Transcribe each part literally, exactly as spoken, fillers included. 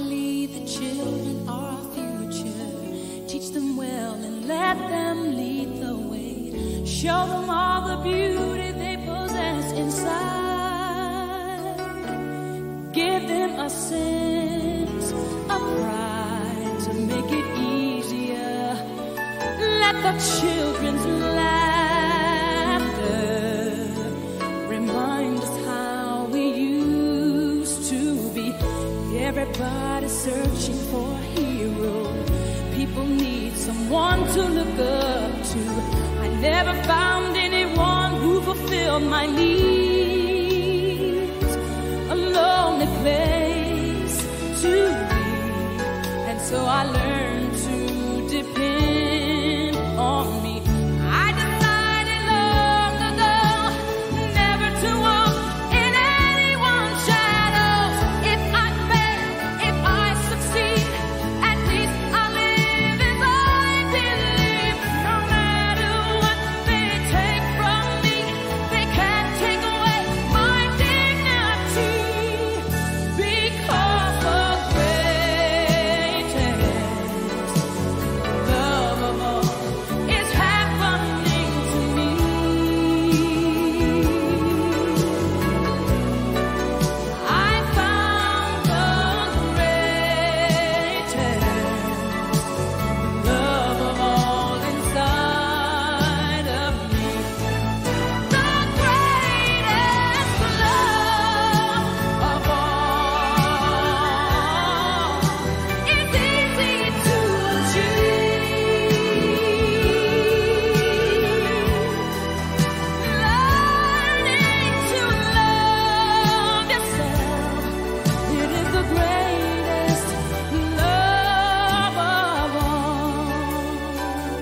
believe the children are our future. Teach them well and let them lead the way. Show them all the beauty they possess inside. Give them a sense of pride to make it easier. Let the children's laughter remind us how we used to be. Everybody's searching for a hero. People need someone to look up to. I never found anyone who fulfilled my needs. A lonely place to be, and so I learned to depend on me. I decided long ago never to walk in anyone's shadows. If I fail, if I succeed, at least I live as I believe. No matter what they take from me, they can't take away my dignity. Because the greatest love of all is happening to me. I found the greatest love of all inside of me. The greatest love of all is easy to achieve. Learning to love yourself, it is the greatest love of all.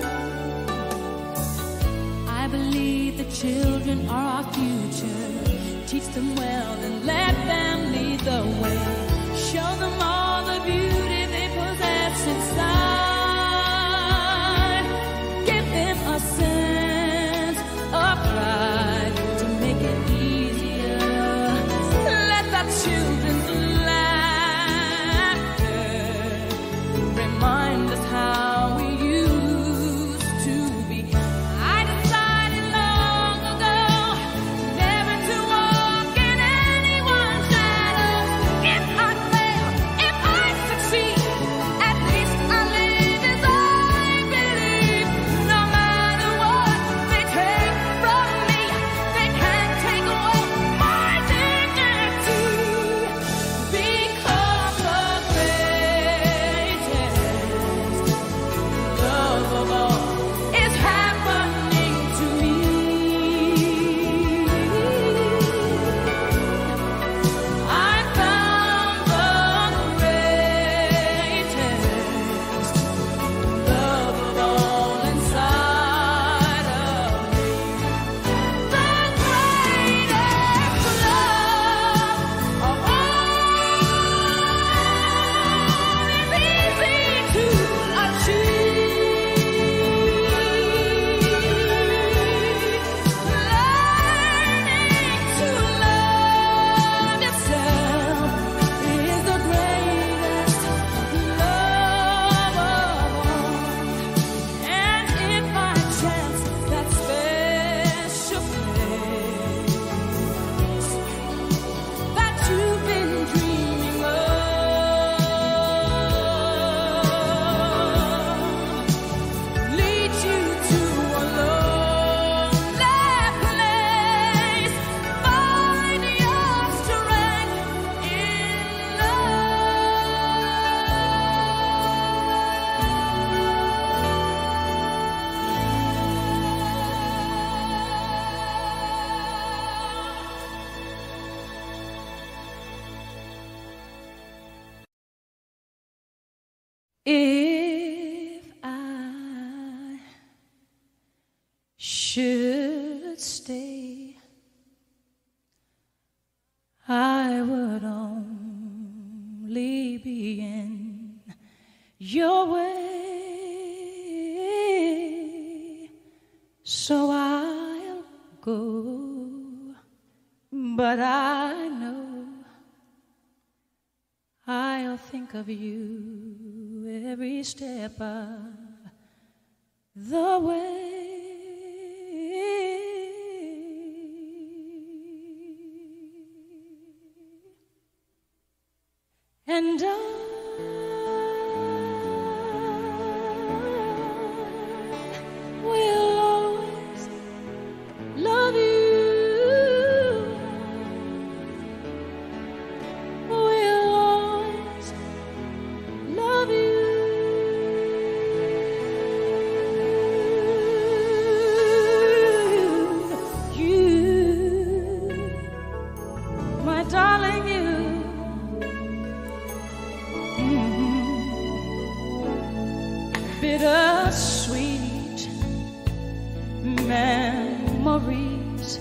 I believe the children are our future. Teach them well and let them lead the way. Show them all the beauty they possess inside. Give them a sense of pride to make it easier. Let the children's laughter remind us how we used to be. I decided long ago never to walk in anyone's shadows. If I fail, if I succeed, at least I live as I believe. No matter what they take from me, they can't take away my dignity. Because the greatest love of all is happening to me. I found the greatest love of all inside of me. The greatest love of all is easy to achieve. Learning to love yourself is the greatest love of all. And if by chance that special place that you've been dreaming of leads you to a lonely place, find your strength in if I should stay, I would only be in your way. So I'll go, but I know I'll think of you every step of the way. And I will always love you. Will always love you. You, my darling, you. Bittersweet memories,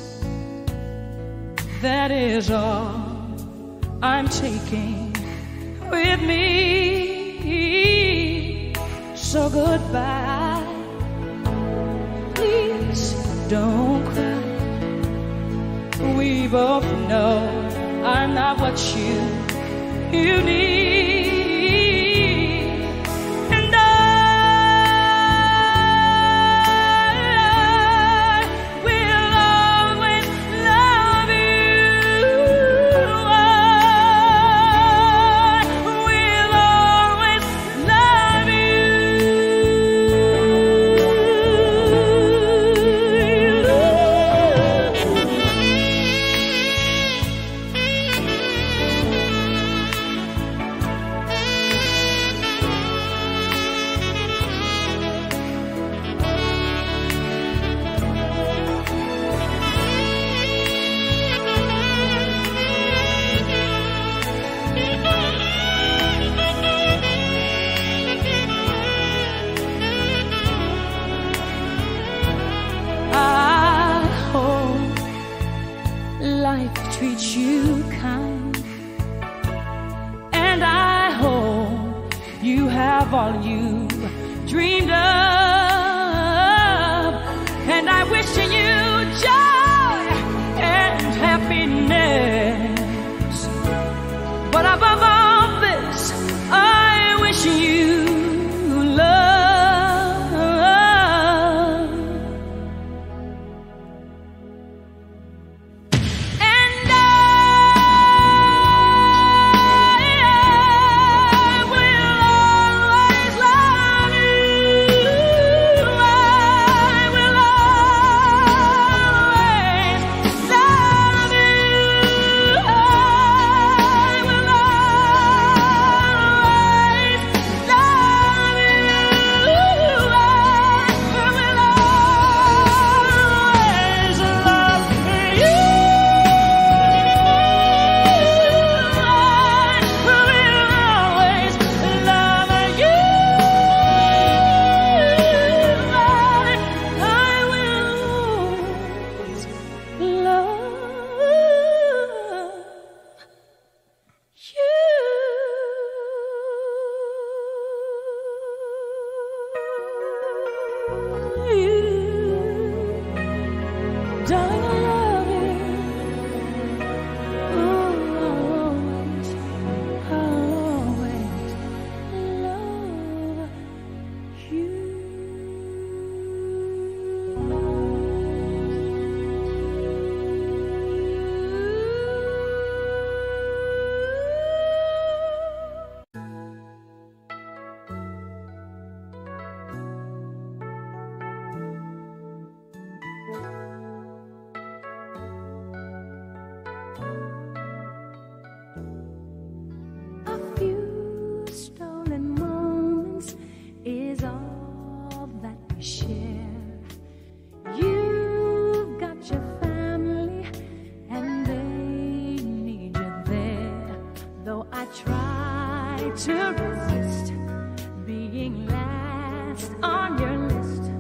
that is all I'm taking with me. So goodbye, please don't cry. We both know I'm not what you, you need. Treat you kind, and I hope you have all you dreamed of, and I wish you joy and happiness, but above all this I wish you love. To resist being last on your list,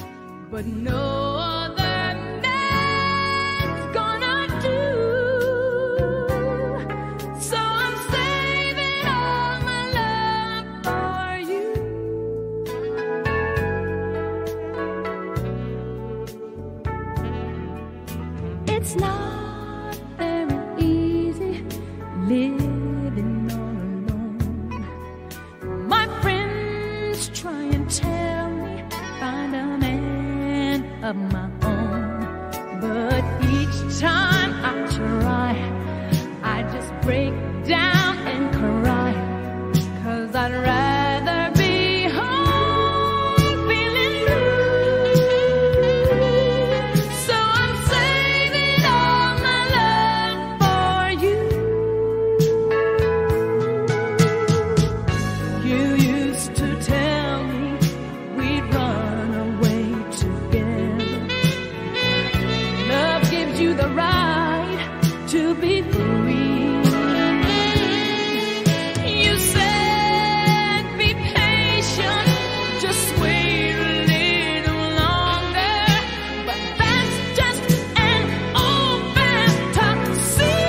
but no other man's gonna do. So I'm saving all my love for you. It's not very easy living all alone. of my own. But each time I try, I just break down and cry, 'cause I'd rather be home feeling blue. So I'm saving all my love for you. You used to tell me we'd run away together. Love gives you the right to be free. You said be patient, just wait a little longer. But that's just an old fantasy.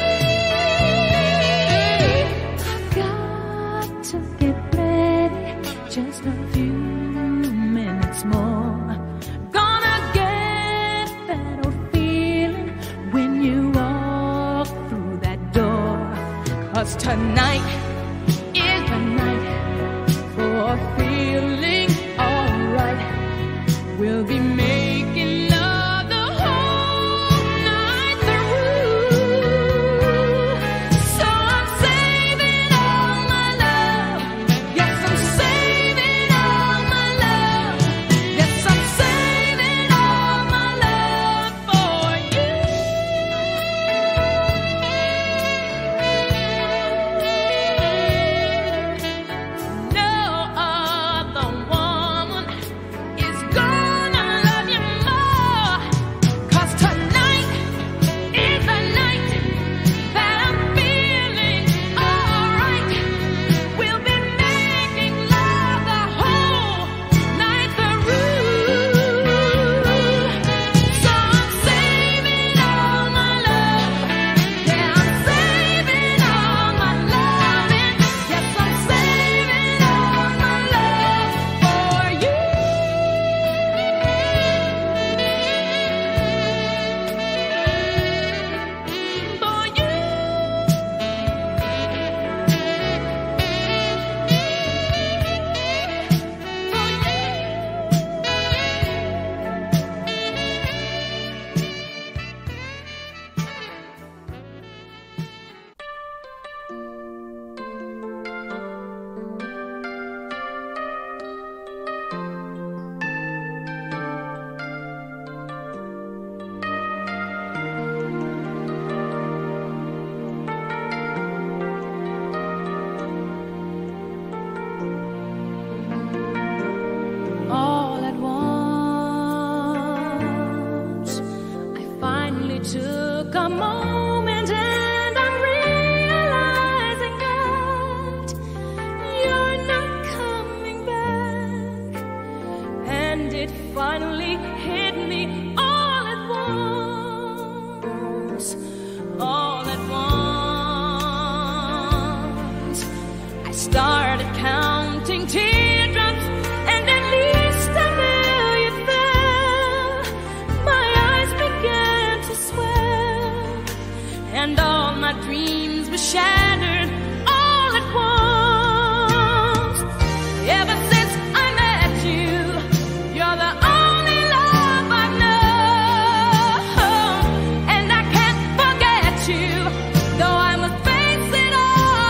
I've got to get ready, just a few minutes more. Gonna get that old feeling when you walk through that door. 'Cause tonight is the night for feeling alright. We'll be making love the whole night through. So I'm saving all my love. Yes, I'm saving all my love. Yes, I'm saving all my love for you. No other woman is gonna love you more. 'Cause tonight is the night that I'm feeling alright. We'll be making love the whole night through. So I'm saving all my love. Yeah, I'm saving all my loving. Yes, I'm saving all my love for you. For you. All at once, I finally took a moment, and I'm realizing that you're not coming back. And it finally hit me all at once, all at once. I started counting teardrops, and at least a million fell. My eyes began to swell, and all my dreams were shattered all at once. Ever since I met you, you're the only love I've known, and I can't forget you, though I must face it all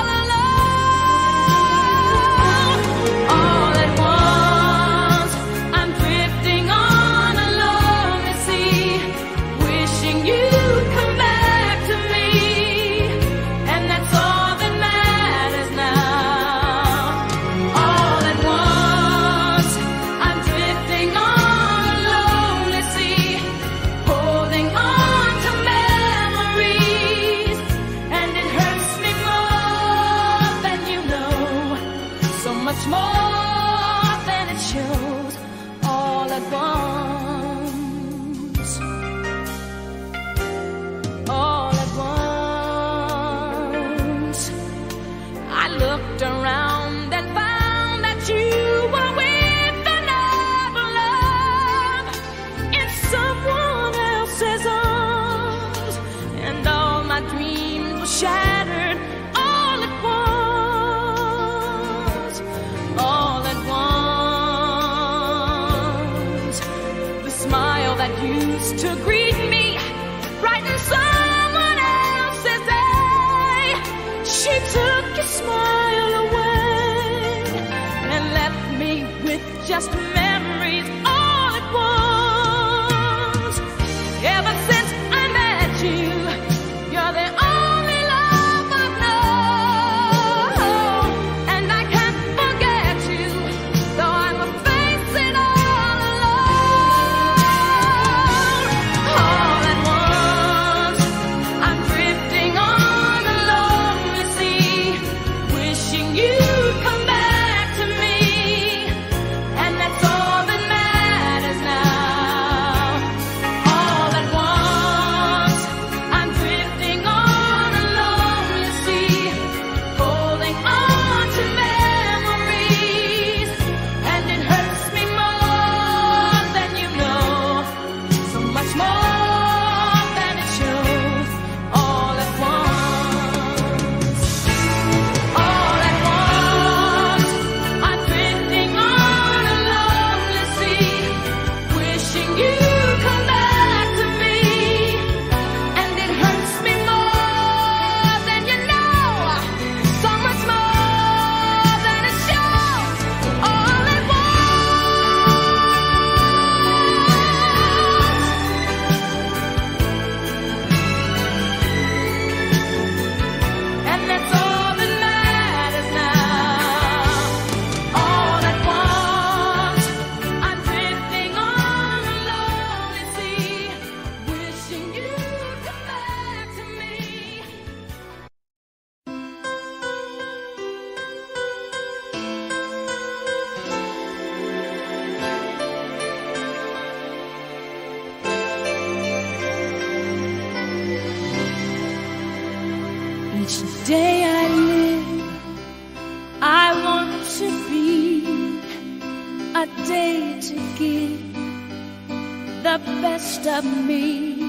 alone. All at once, I'm drifting on a lonely sea, wishing you'd come back to me, and that's all that matters now. All at once, I'm drifting on a lonely sea, holding on to memories, and it hurts me more than you know, so much more than it shows. All at once, all at once, I looked around and found that you were with another love in someone else's arms, and all my dreams were shattered all at once, all at once. used to greet me, brighten someone else's day. She took your smile away and left me with just memories all at once. Ever since I met you, you're the only love I've known, and I can't forget you, though I must face it all alone. All at once, I'm drifting on a lonely sea, wishing you'd come back to me, and that's all that matters now. All at once, I'm drifting on a lonely sea, holding on to memories, and it hurts me more than you know, so much more than it shows. All at once, all at once, I'm drifting on a lonely sea, wishing you'd come back to me, and it hurts me more than you know, so much more than it shows. All at once, and that's all that matters now. All at once, I'm drifting on a lonely sea, wishing you'd come back to me. Each day I live, I want to be a day to give the best of me.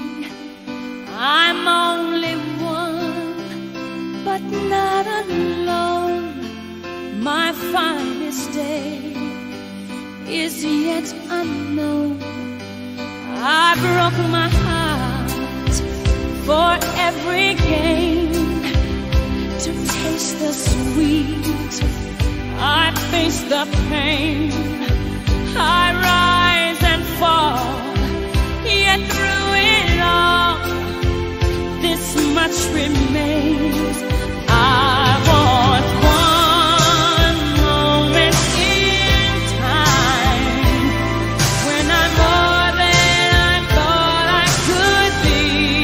I'm only one, but not alone. My finest day is yet unknown. I broke my heart for every gain, to taste the sweet, I face the pain. I rise and fall, yet through it all, this much remains. I want one moment in time, when I'm more than I thought I could be,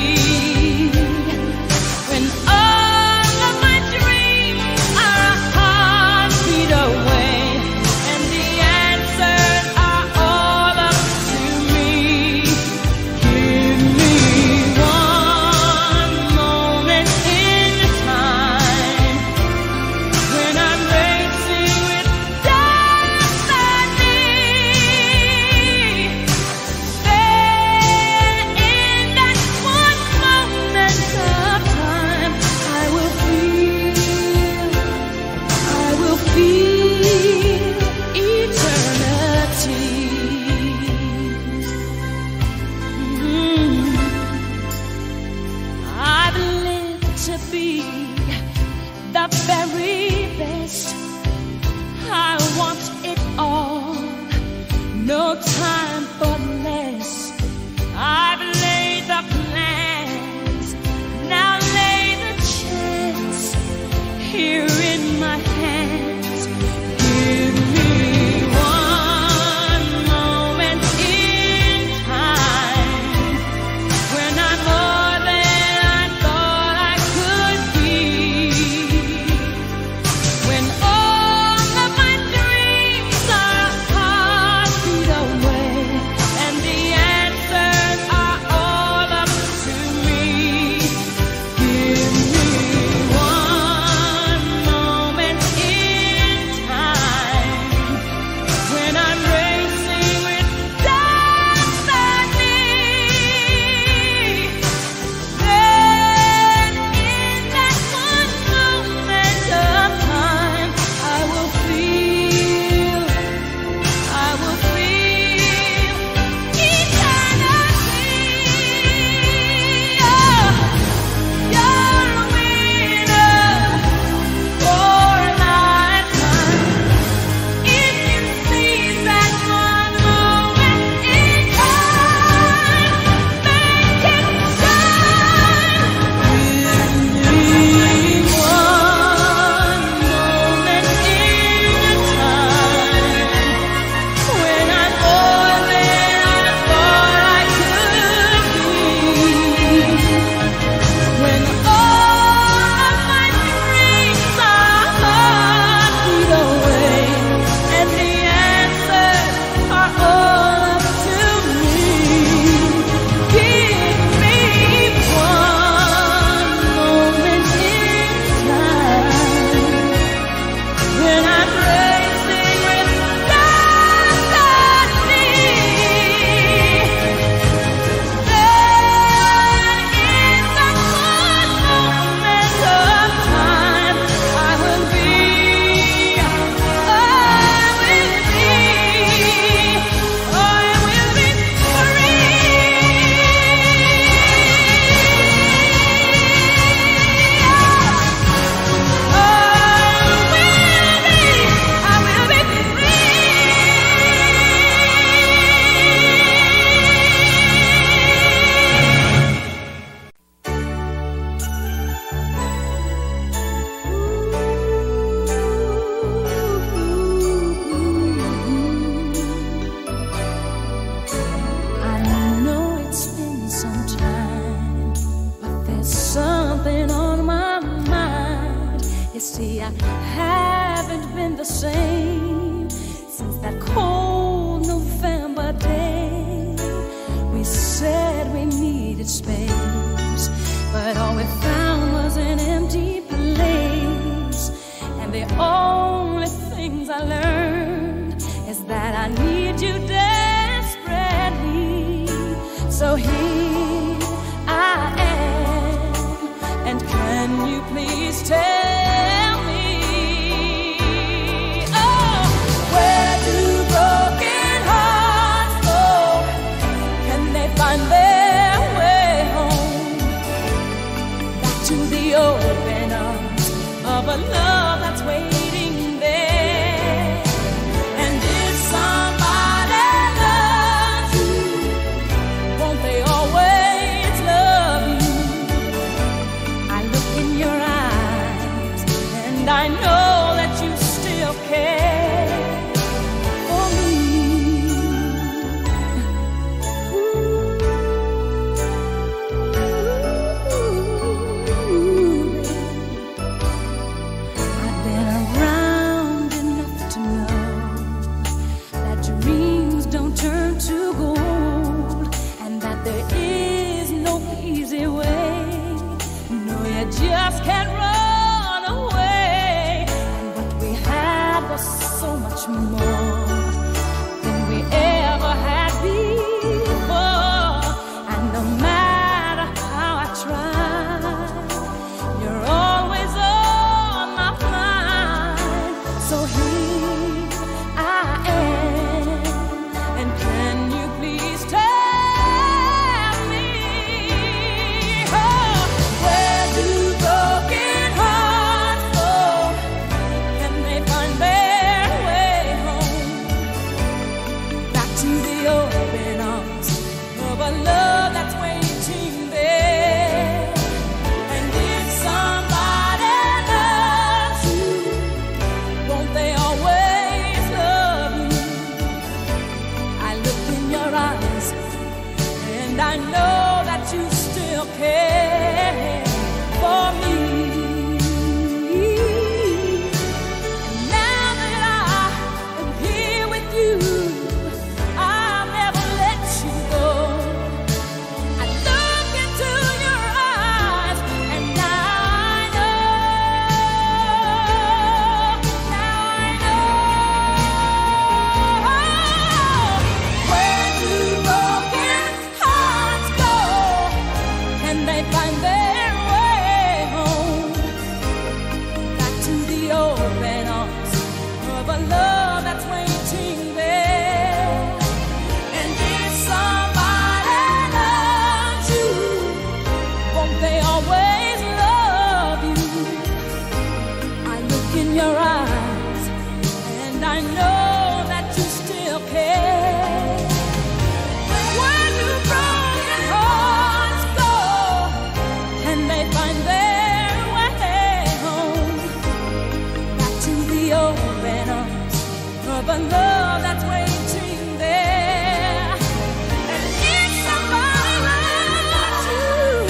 when all of my dreams are a heartbeat away, and the answers are all up to me. Give me one moment in time, when I'm racing with destiny. There in that one moment of time, I will feel, I will feel eternity. Mm. I've lived to be the very best. I want it all, no time for less. I've laid the plans, now lay the chance here in my hands. Give me one moment in time, when I'm more than I thought I could be, when all of my dreams are a heartbeat away, the same since that cold November day. We said we needed space, but all we found was an empty place. And the only things I learned is that I need you desperately. So here I am, and can you please tell me, oh, where do broken hearts go? Can they find their way home? Back to the open arms of a love that's waiting there. And if somebody loves you, won't they always love you? I look in your eyes and I know that you still care for me. Ooh. I've been around enough to know that dreams don't turn to gold, and that there is no easy way. No, you just can't run away. And what we had was so much more than we ever had before. And no matter how I try, you're always on my mind. So here I am, and can you please tell me, oh, where do broken hearts go? Can they find their way home? Back to the open arms of a love that's waiting there. And if somebody loves you, won't they always love you? I look in your eyes and I know that you still care for me. And now that I am here with you, I'll never let you go. I look into your eyes and now I know, now I know. Where do broken hearts go? Can they find their way home? Back to the open arms of a love that's waiting there. And if somebody loves you, won't they always love you? I look in your eyes and I know that you still care. Where do broken hearts go? Can they find their way home? Back to the open arms of a love that's waiting there. And if somebody loves you,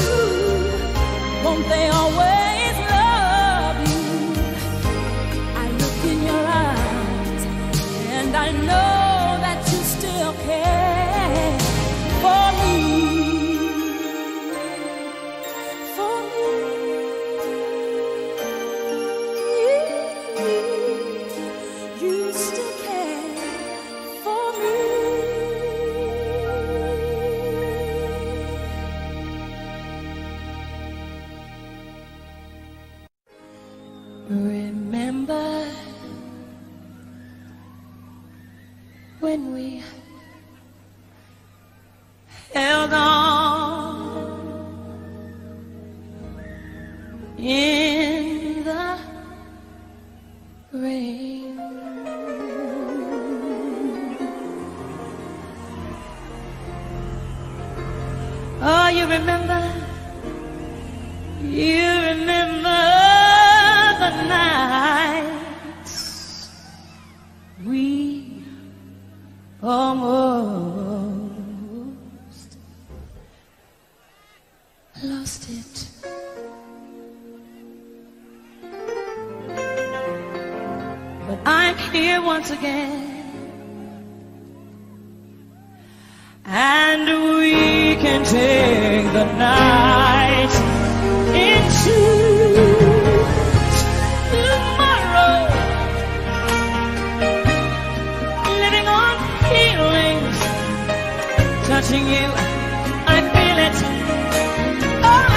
won't they always love you? I look in your eyes and I know that you still care for me. For me. You still care for me. Remember when we held on in the rain? Oh, you remember? You remember the nights we almost lost it. but I'm here once again. And we can take the night into tomorrow, living on feelings, touching you, I feel it all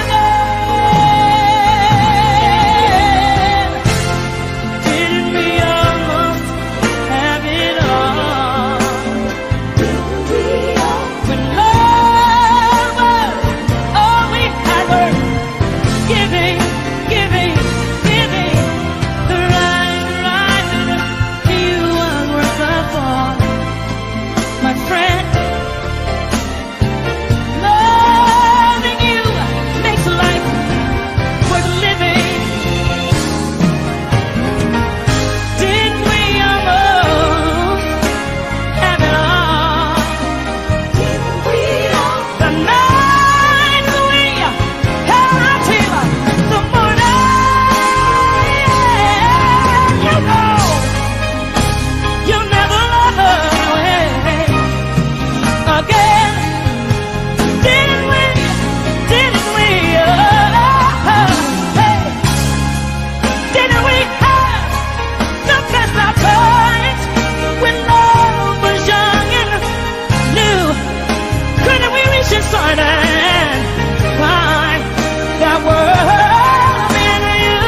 again. Didn't we almost have it all? When love was all we had, were giving, giving, giving the right, right to you was worth the thought, my friend. Loving you makes life worth living. Didn't we almost have it all? Didn't we all? The nights we held until the morning. You know, you'll never love away again. Didn't we? Didn't we? Oh, hey. Didn't we have the best of times when love was young and new? Couldn't we reach inside and find that world in you?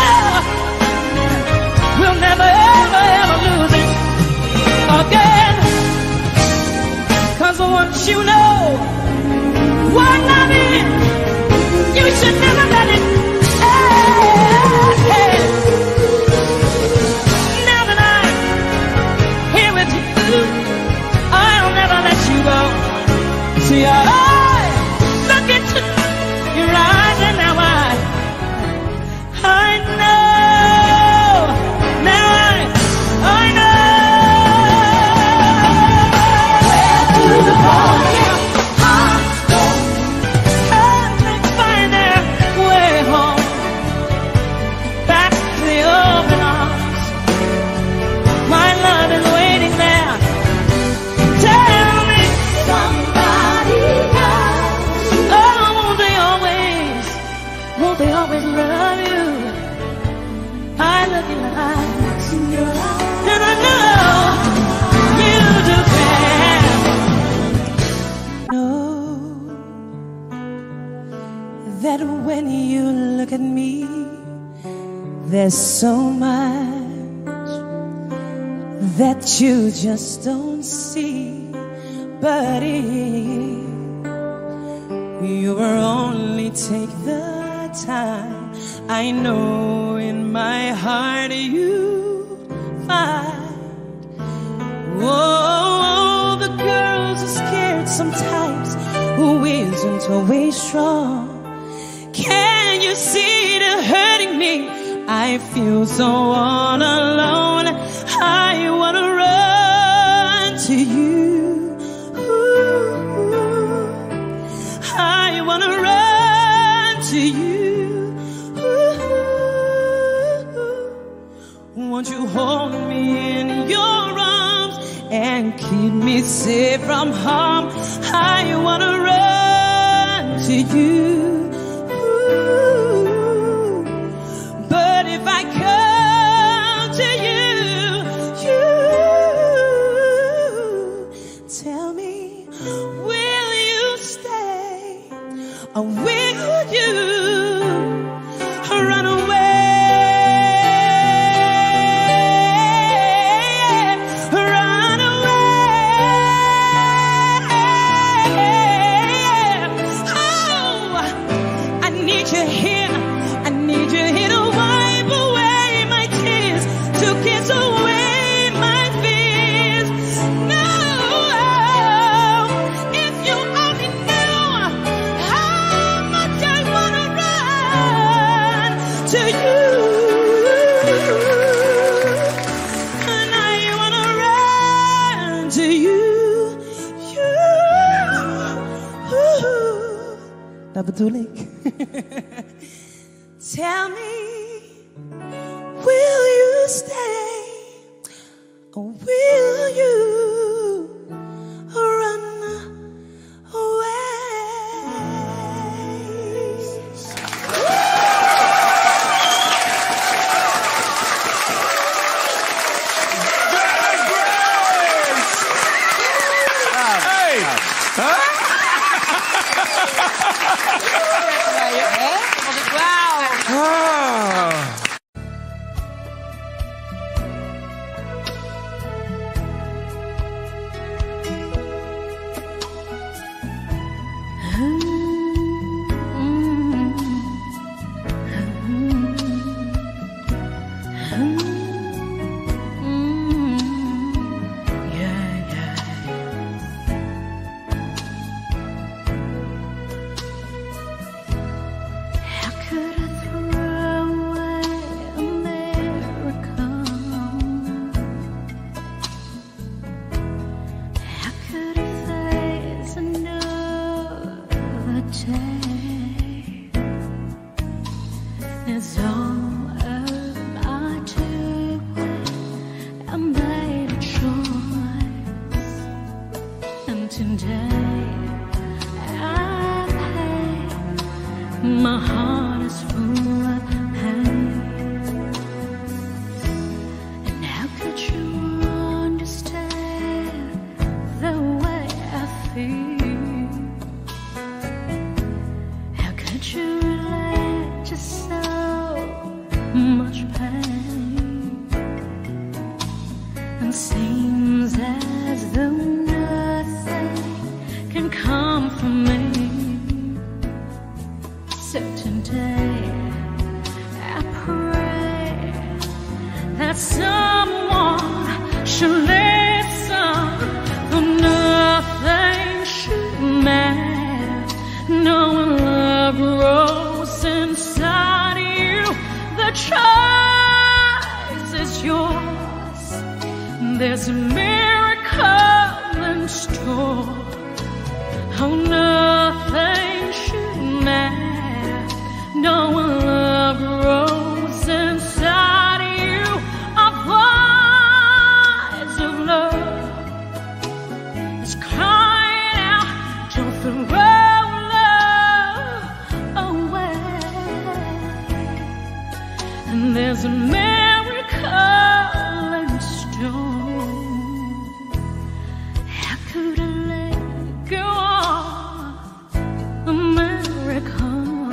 We'll never, ever, ever lose it again. 'Cause once you know what love is, you should never let it end. Now that I'm here with you, I'll never let you go. See, I look into your eyes and now I, I know, now I, I know. They find their way home, back to the open arms. My love is waiting there. Tell me somebody else. Oh, won't they always, won't they always love you? I look in the eyes, and I know you do care. Know that when you look at me, there's so much that you just don't see. But if you will only take the time, I know in my heart you find. Oh, the girls are scared sometimes, who isn't always strong. Can you see the hurting me? I feel so all alone. I wanna run to you. Ooh, I wanna run to you. Ooh, won't you hold me in your arms and keep me safe from harm? I wanna run to you. But if I come to you, you tell me, will you stay or will you run away? Run away. Oh, I need you here. I need you here to wipe away my tears, to kiss away my fears. No, if you only knew how much I wanna run to you, and I wanna run to you, you. Dabatulik. Tell me, will you stay will you run away? Hey! Huh? Wow! Ah. It's all I took when I made a choice, and today I pay. My heart is full of pain, and how could you understand the way I feel? How could you relate to so much pain? And seems as though nothing can come from me. So today I pray that someone should listen, for nothing should matter. No love grows inside you. The choice is yours. There's a miracle in store. Oh, nothing should matter. No love grows inside you. A voice of love is crying out, don't throw love away. And there's a miracle in store. How could I let go of a miracle?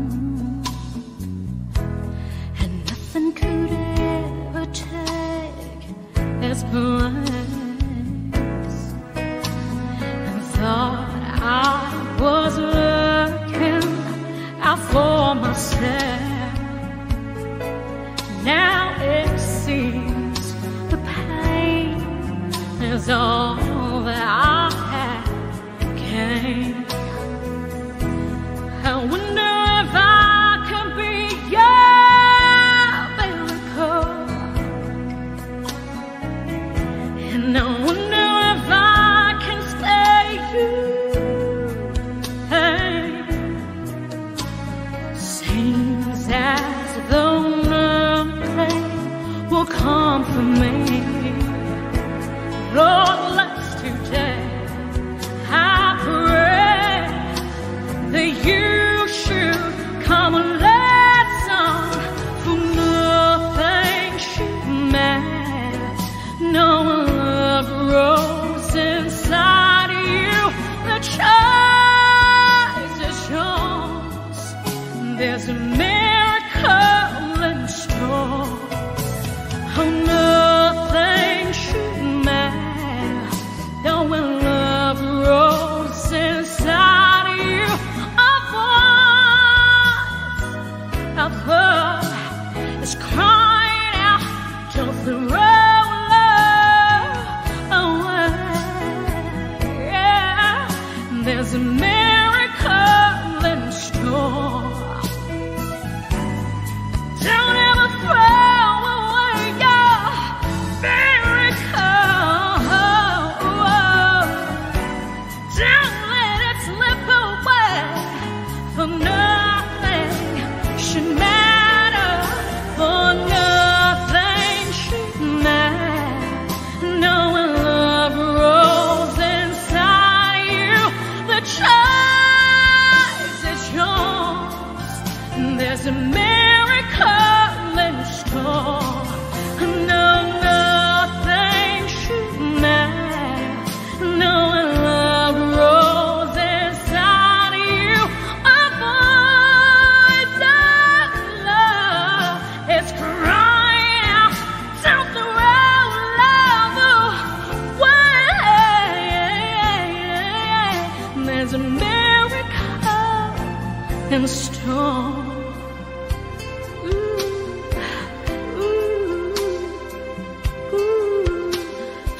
And nothing could ever take its place. And thought I was looking out for myself. Now it seems the pain is all that I have gained. I wonder if I could be your miracle. And I wonder if I can stay you. Hey. Seems as though nothing will come from me. Lord, let's today I pray that you should come and listen, for nothing should matter. No love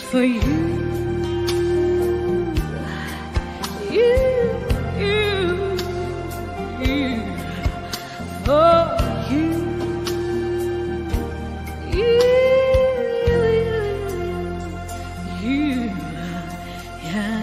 for you. You, you, you, for you. You, you, yeah.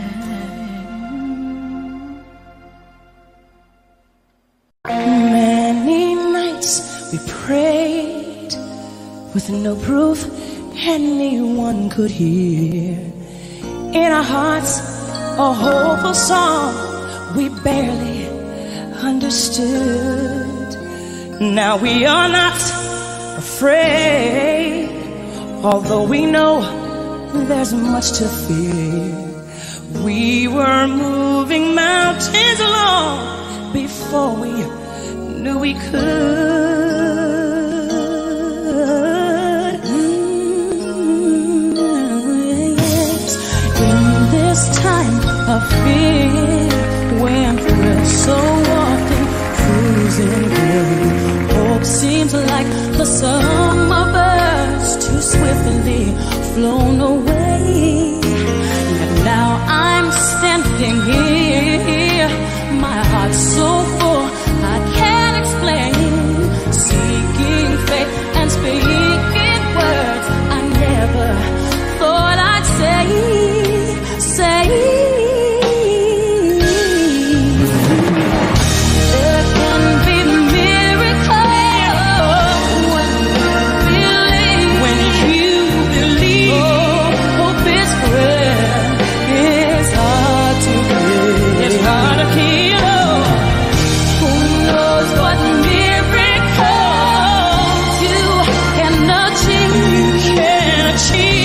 Many nights we prayed with no proof anyone could hear. In our hearts, a hopeful song we barely understood. Now we are not afraid, although we know there's much to fear. We were moving mountains along before we knew we could. Time of fear, when we're so often cruising through, hope seems like the summer birds too swiftly flown away. And now I'm standing here, my heart's so full I can't explain, seeking faith and speaking words I never thought I'd say. Say there can be miracles when you believe. When you believe, oh, hope is prayer. It's hard to break. It's hard to keep. Who knows what miracles you can achieve? You can achieve.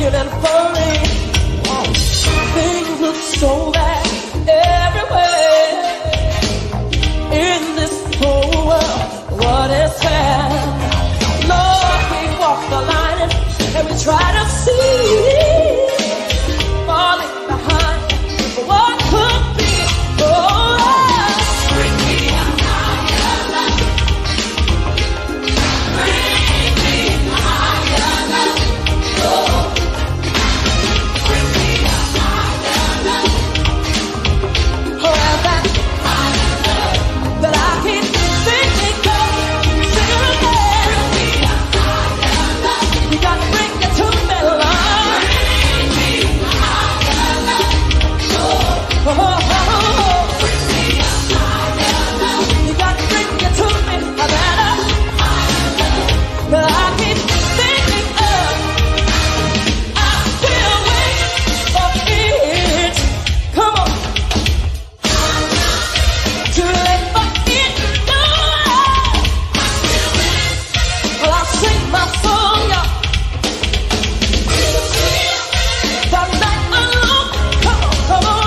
feeling funny. Things look so bad everywhere in this whole world. What is fair? Lord, we walk the line and we try to see, falling behind what could be. Oh, bring me a higher love. Bring me a higher love. Oh, bring me a higher love. Oh, that higher love that I keep thinking of, singing again. Bring me a higher love. You gotta bring it to me, Lord. Bring me a higher love. Oh, oh, oh, oh. Bring me a higher love. You gotta bring it to me, a better higher love that I keep thinking of. I will wait for it. Come on. Too late for it. No. Well, I'll sing my song, y'all. From night alone. Come on, come on.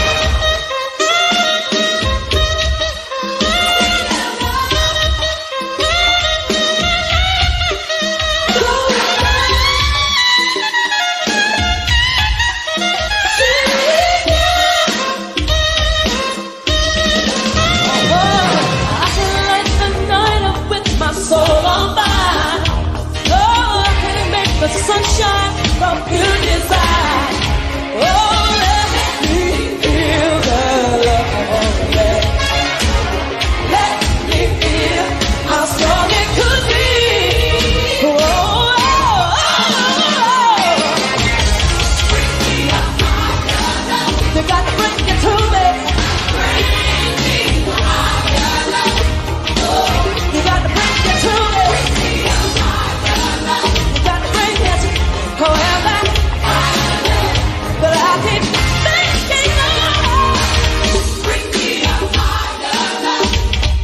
I can light the night up with my soul on fire. Oh, I can make the sunshine from pure desire. Oh, let me feel the love, yeah. Let me feel how strong it could be. Oh, oh, oh, bring me a higher love. You got to bring it to me. Bring me a higher love. Oh, you got to bring it to me. Bring me a higher love. You got to bring it. However, higher love that I keep thinking of. Bring me a higher love.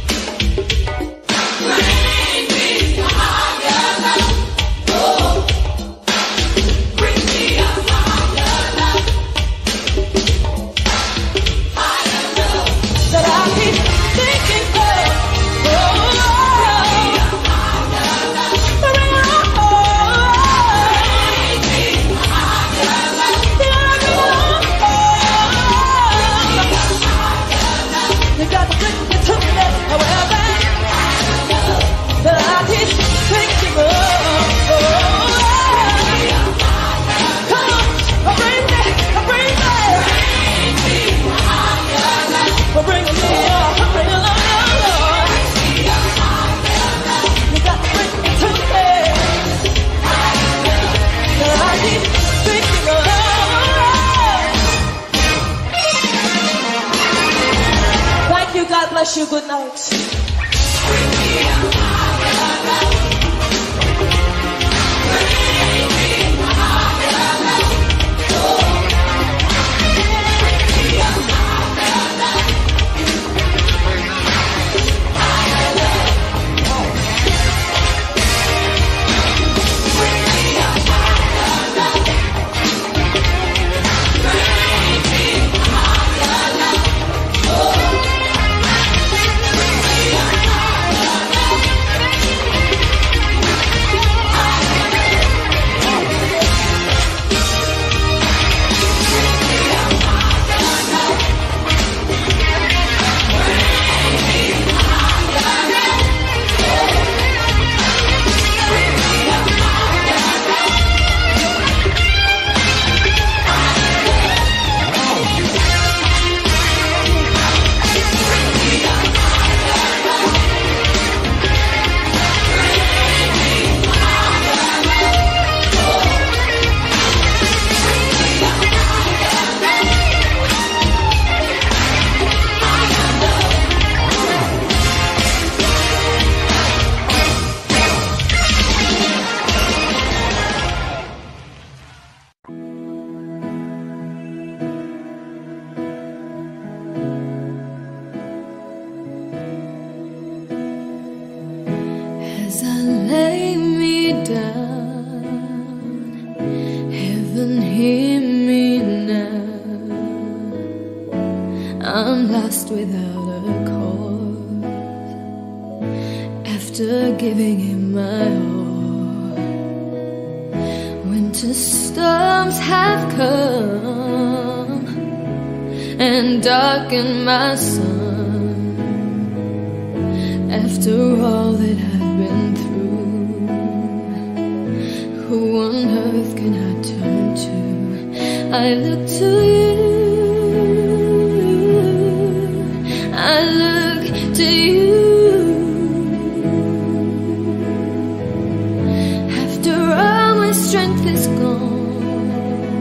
Bring me a higher love. Oh, bring me a higher love. Higher love that I keep thinking of. Oh, bring me a higher love. Bring it on. Bring me a higher love. You got to bring it to me, however, that I keep thinking of. Come on, bring me, bring me. Bring me up, bring it on. You got to bring it to me, that I keep thinking of. Thank you, God bless you, good night. Bring me lost without a cause. After giving him my all, winter storms have come and darkened my sun. After all that I've been through, who on earth can I turn to? I look to you, I look to you. After all my strength is gone,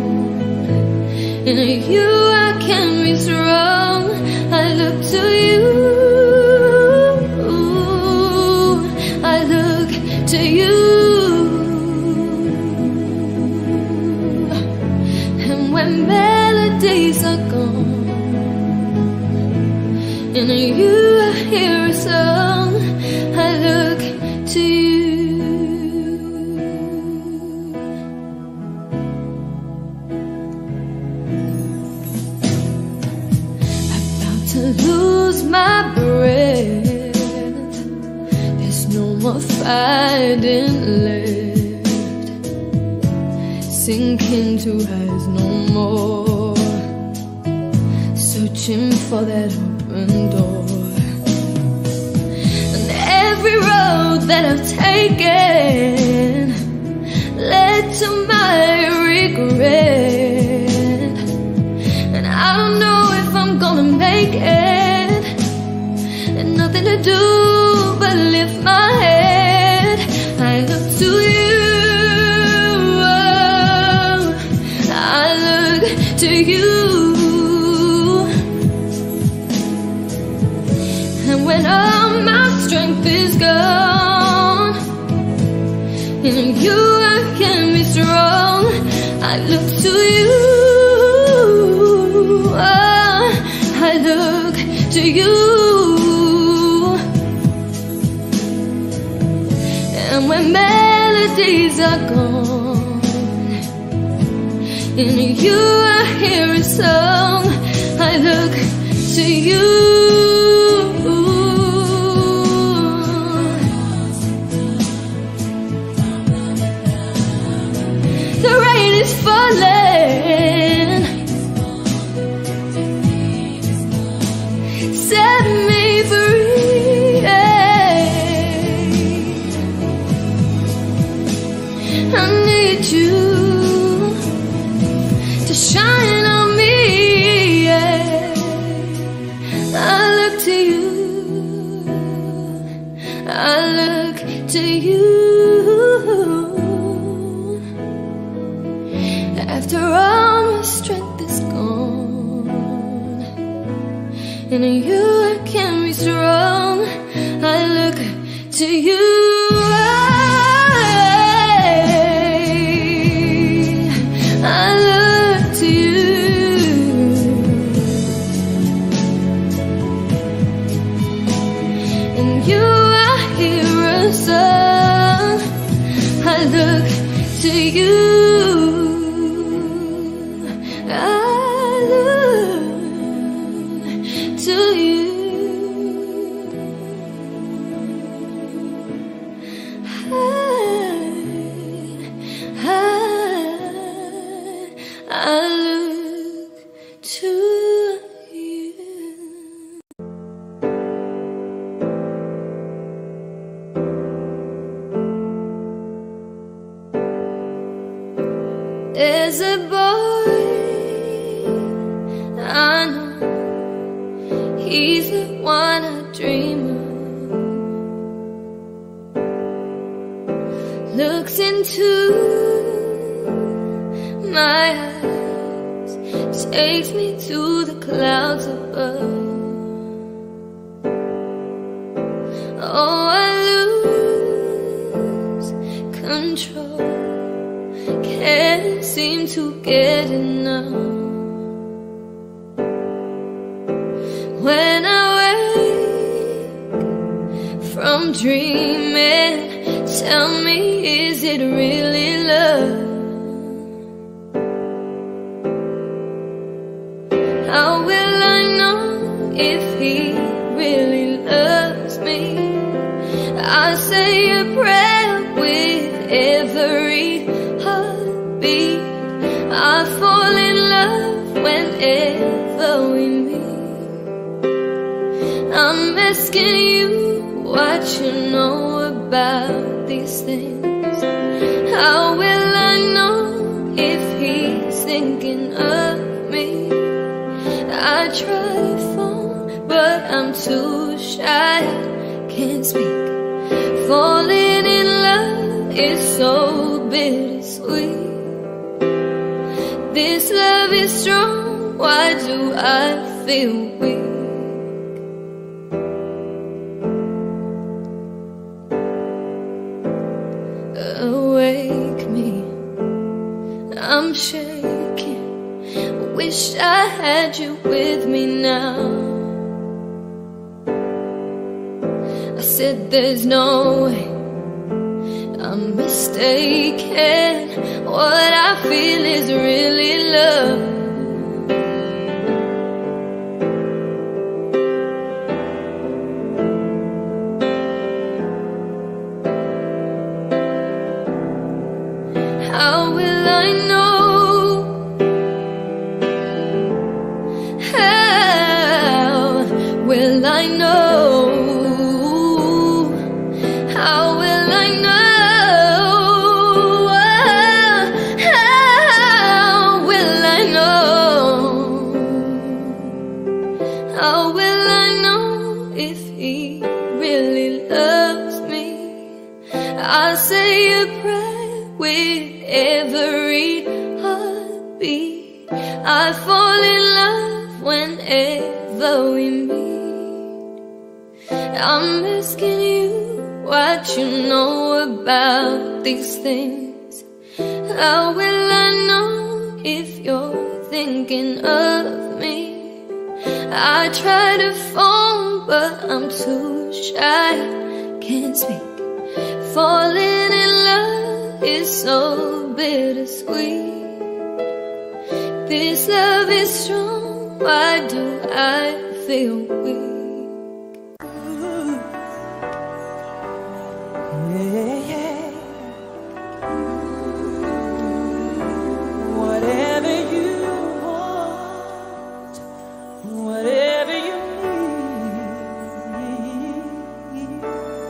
in you I can be strong. I look to you, I look to you. When melodies are gone, in you I hear a song. I look to you. About to lose my breath, there's no more fighting left, sinking to rise no more, searching for that open door. And every road that I've taken led to my regret, and I don't know if I'm gonna make it, and nothing to do but lift my head. I look to you, to you. And when all my strength is gone, in you I can be strong. I look to you, oh, I look to you. And when melodies are gone, in you I hear a song. I look to you. The rain is falling, set me free. I need you to shine on me, yeah. I look to you, I look to you. After all my strength is gone, in you I can be strong. I look to you. I look to you, I look to you, I, I, I look to you. There's a boy I know, he's the one I dream of. Looks into my eyes, takes me to the clouds above. Oh, I lose control, can't seem to get enough. When I wake from dreaming, tell me, is it really love? How will I know if he I say a prayer with every heartbeat. I fall in love whenever we meet. I'm asking you what you know about these things. How will I know if he's thinking of me? I try to phone, but I'm too shy, can't speak. Falling in love is so bittersweet. This love is strong, why do I feel weak? Awake me, I'm shaking. Wish I had you with me now. I said there's no way, I'm mistaken. What I feel is really love. How will I know? How will I know? How will I know? How will I know? How will I know if he really loves me? I say a prayer with every heartbeat. I fall in love whenever we meet. I'm asking you what you know about these things. How will I know if you're thinking of me? I try to phone, but I'm too shy, can't speak. Falling in love is so bittersweet. This love is strong, why do I feel weak? Yeah, yeah. Whatever you want, whatever you need,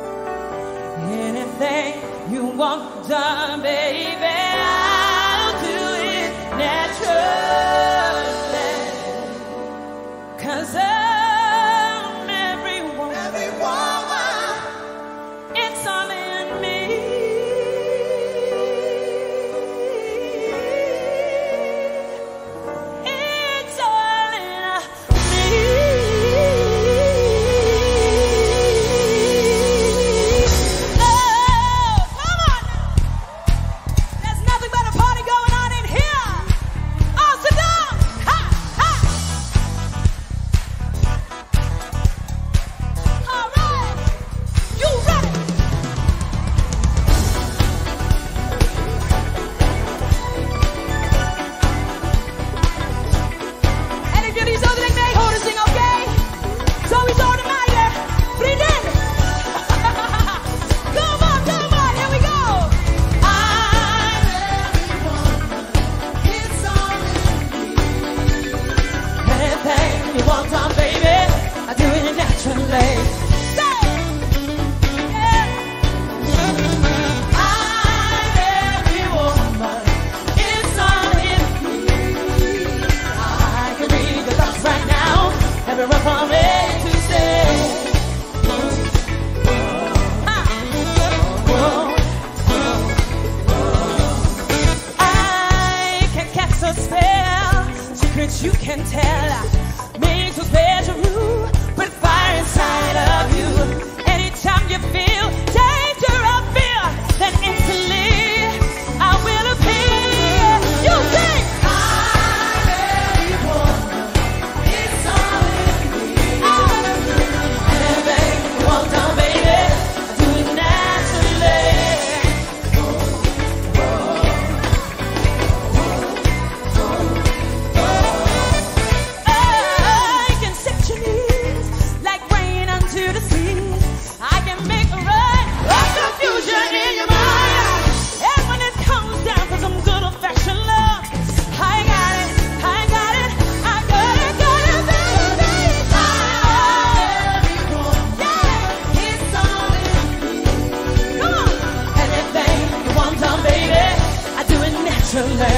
anything you want done, baby, I'll do it naturally. 'Cause I'm every woman, every woman, it's all in me. It's all in me. Oh, come on now. There's nothing but a party going on in here. Oh, sit down. Ha, ha. All right. You ready? to let